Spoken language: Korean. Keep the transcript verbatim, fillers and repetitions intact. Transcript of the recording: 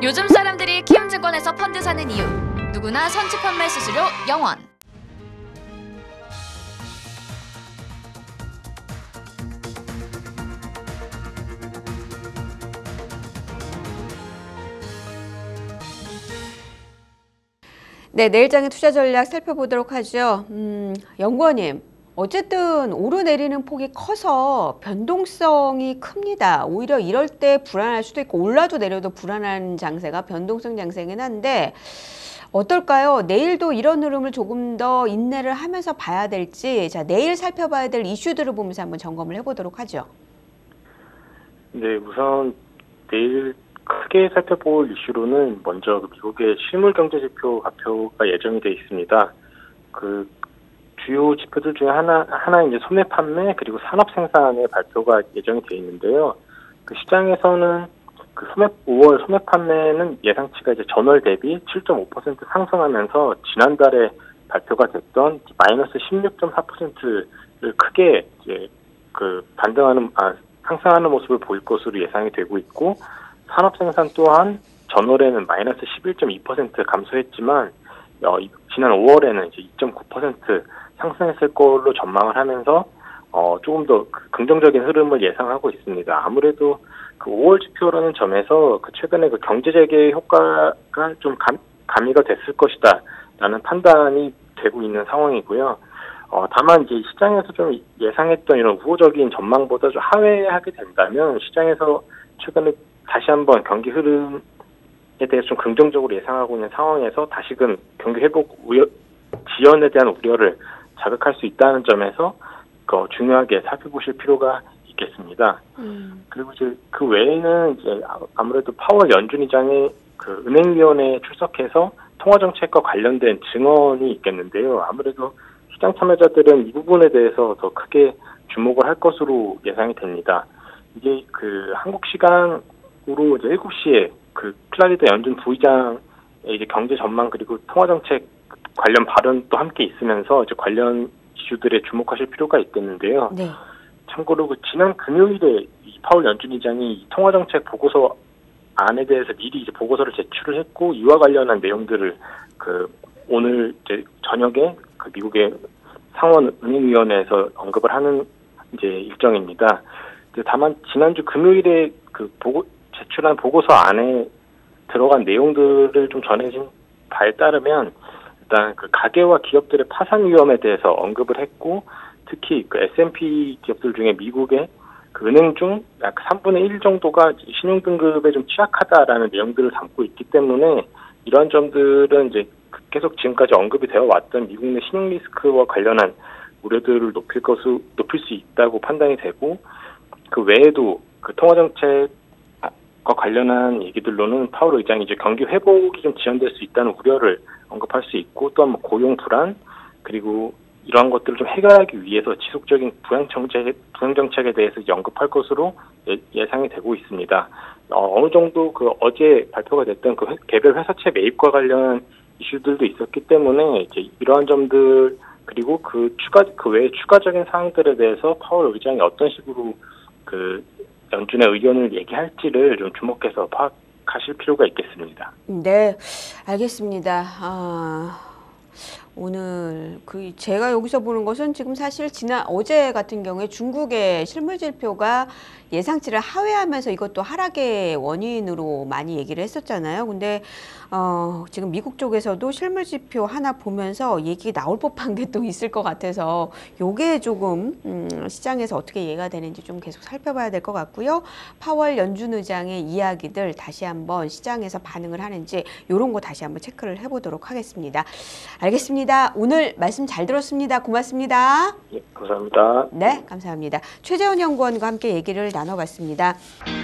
요즘 사람들이 키움증권에서 펀드 사는 이유, 누구나 선취 판매 수수료 영 원. 네, 내일장의 투자 전략 살펴보도록 하죠. 음, 연구원님, 어쨌든 오르내리는 폭이 커서 변동성이 큽니다. 오히려 이럴 때 불안할 수도 있고 올라도 내려도 불안한 장세가 변동성 장세긴 한데 어떨까요? 내일도 이런 흐름을 조금 더 인내를 하면서 봐야 될지, 자, 내일 살펴봐야 될 이슈들을 보면서 한번 점검을 해보도록 하죠. 네, 우선 내일 크게 살펴볼 이슈로는 먼저 미국의 실물 경제 지표 발표가 예정이 돼 있습니다. 그 주요 지표들 중에 하나 하나 이제 소매 판매 그리고 산업 생산의 발표가 예정이 돼 있는데요. 그 시장에서는 그 소매 오월 소매 판매는 예상치가 이제 전월 대비 칠 점 오 퍼센트 상승하면서 지난달에 발표가 됐던 마이너스 십육 점 사 퍼센트를 크게 이제 그 반등하는 아 상승하는 모습을 보일 것으로 예상이 되고 있고. 산업 생산 또한 전월에는 마이너스 십일 점 이 퍼센트 감소했지만 어, 지난 오월에는 이제 이 점 구 퍼센트 상승했을 걸로 전망을 하면서 어, 조금 더 긍정적인 흐름을 예상하고 있습니다. 아무래도 그 오월 지표라는 점에서 그 최근에 그 경제 재개 효과가 좀 감, 가미가 됐을 것이다라는 판단이 되고 있는 상황이고요. 어, 다만 이제 시장에서 좀 예상했던 이런 우호적인 전망보다 좀 하회하게 된다면 시장에서 최근에 다시 한번 경기 흐름에 대해서 좀 긍정적으로 예상하고 있는 상황에서 다시금 경기 회복 우려, 지연에 대한 우려를 자극할 수 있다는 점에서 그 중요하게 살펴보실 필요가 있겠습니다. 음. 그리고 이제 그 외에는 이제 아무래도 파월 연준 의장이 그 은행위원회에 출석해서 통화정책과 관련된 증언이 있겠는데요. 아무래도 시장 참여자들은 이 부분에 대해서 더 크게 주목을 할 것으로 예상이 됩니다. 이게 그 한국 시간 으로 이제 일곱 시에 그 클라리다 연준 부의장의 이제 경제 전망 그리고 통화 정책 관련 발언도 함께 있으면서 이제 관련 이슈들에 주목하실 필요가 있겠는데요. 네. 참고로 그 지난 금요일에 이 파월 연준 의장이 이 통화 정책 보고서 안에 대해서 미리 이제 보고서를 제출을 했고 이와 관련한 내용들을 그 오늘 이제 저녁에 그 미국의 상원 은행위원회에서 언급을 하는 이제 일정입니다. 다만 지난주 금요일에 그 보고 제출한 보고서 안에 들어간 내용들을 좀 전해진 바에 따르면 일단 그 가계와 기업들의 파산 위험에 대해서 언급을 했고 특히 그 에스 앤 피 기업들 중에 미국의 그 은행 중 약 삼분의 일 정도가 신용 등급에 좀 취약하다라는 내용들을 담고 있기 때문에 이러한 점들은 이제 계속 지금까지 언급이 되어 왔던 미국 내 신용 리스크와 관련한 우려들을 높일 것을 높일 수 있다고 판단이 되고 그 외에도 그 통화 정책 과 관련한 얘기들로는 파월 의장이 이제 경기 회복이 좀 지연될 수 있다는 우려를 언급할 수 있고 또한 뭐 고용 불안 그리고 이러한 것들을 좀 해결하기 위해서 지속적인 부양 정책 부양 정책에 대해서 이제 언급할 것으로 예, 예상이 되고 있습니다. 어, 어느 정도 그 어제 발표가 됐던 그 회, 개별 회사채 매입과 관련 이슈들도 있었기 때문에 이제 이러한 점들 그리고 그 추가 그 외에 추가적인 사항들에 대해서 파월 의장이 어떤 식으로 그 연준의 의견을 얘기할지를 좀 주목해서 파악하실 필요가 있겠습니다. 네, 알겠습니다. 아, 오늘 그 제가 여기서 보는 것은 지금 사실 지난 어제 같은 경우에 중국의 실물 지표가 예상치를 하회하면서 이것도 하락의 원인으로 많이 얘기를 했었잖아요. 근데 어, 지금 미국 쪽에서도 실물 지표 하나 보면서 얘기 나올 법한 게 또 있을 것 같아서 요게 조금 음, 시장에서 어떻게 이해가 되는지 좀 계속 살펴봐야 될 것 같고요. 파월 연준 의장의 이야기들 다시 한번 시장에서 반응을 하는지 이런 거 다시 한번 체크를 해보도록 하겠습니다. 알겠습니다. 오늘 말씀 잘 들었습니다. 고맙습니다. 예, 감사합니다. 네, 감사합니다. 최재원 연구원과 함께 얘기를 나눠봤습니다.